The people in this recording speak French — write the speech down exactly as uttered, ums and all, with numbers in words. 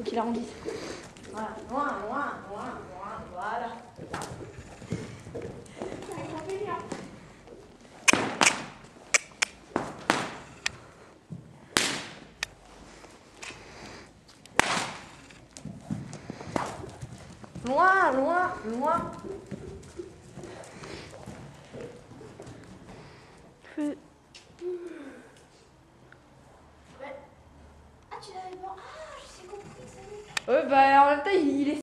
qu'il arrondisse. Voilà, loin, loin, loin, loin, voilà. Loin, loin, loin. Fais... Ah, tu l'avais pas. Ah, j'ai compris, ça y est. Ouais, bah en même temps, il est